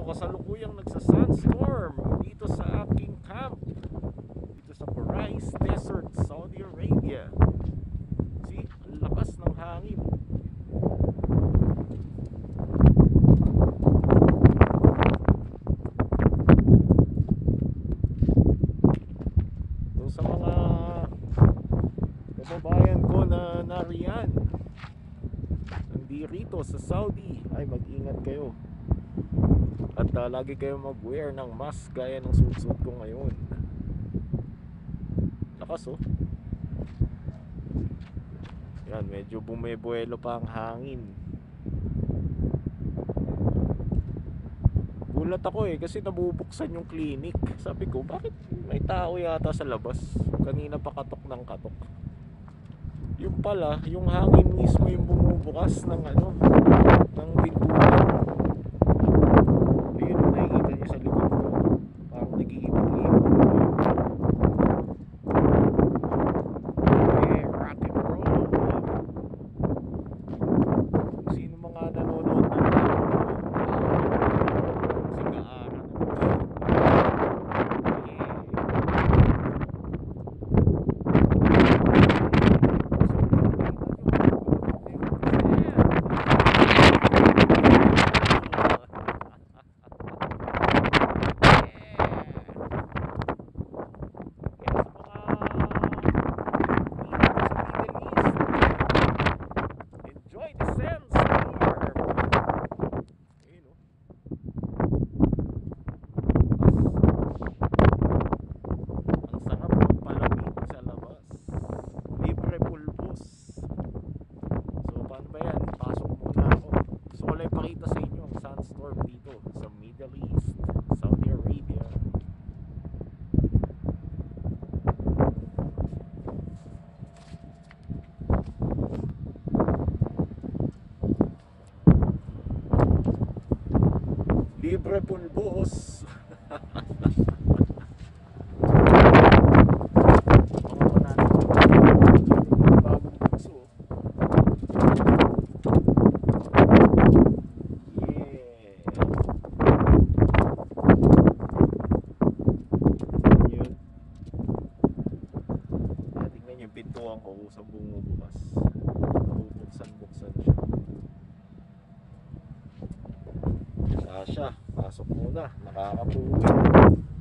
kasalukuyang nagsa-sandstorm dito sa aking camp, dito sa Khurais Desert, Saudi Arabia. See, ang lakas ng hangin. So sa mga kababayan ko na nariyan, hindi rito sa Saudi, ay mag-ingat kayo. At lagi kayo mag-wear ng mask gaya ng suit ko ngayon. Lakas oh. Yan, medyo bumebuelo pa ang hangin. Gulat ako kasi nabubuksan yung clinic. Sabi ko, bakit may tao yata sa labas? Kanina pa katok ng katok. Yung pala, yung hangin mismo yung bumubukas ng ng pintuan. Ayun, nakikita niyo sa likod ko. Parang nag-iipon-ipon. Rock and roll. Sino mga nanonood ng Sandstorm dito sa Middle East, Saudi Arabia. Libre pulbos. Pintuan ko sa bumubukas. Bubuksan siya. Sasha, pasok muna. Nakakapuwi.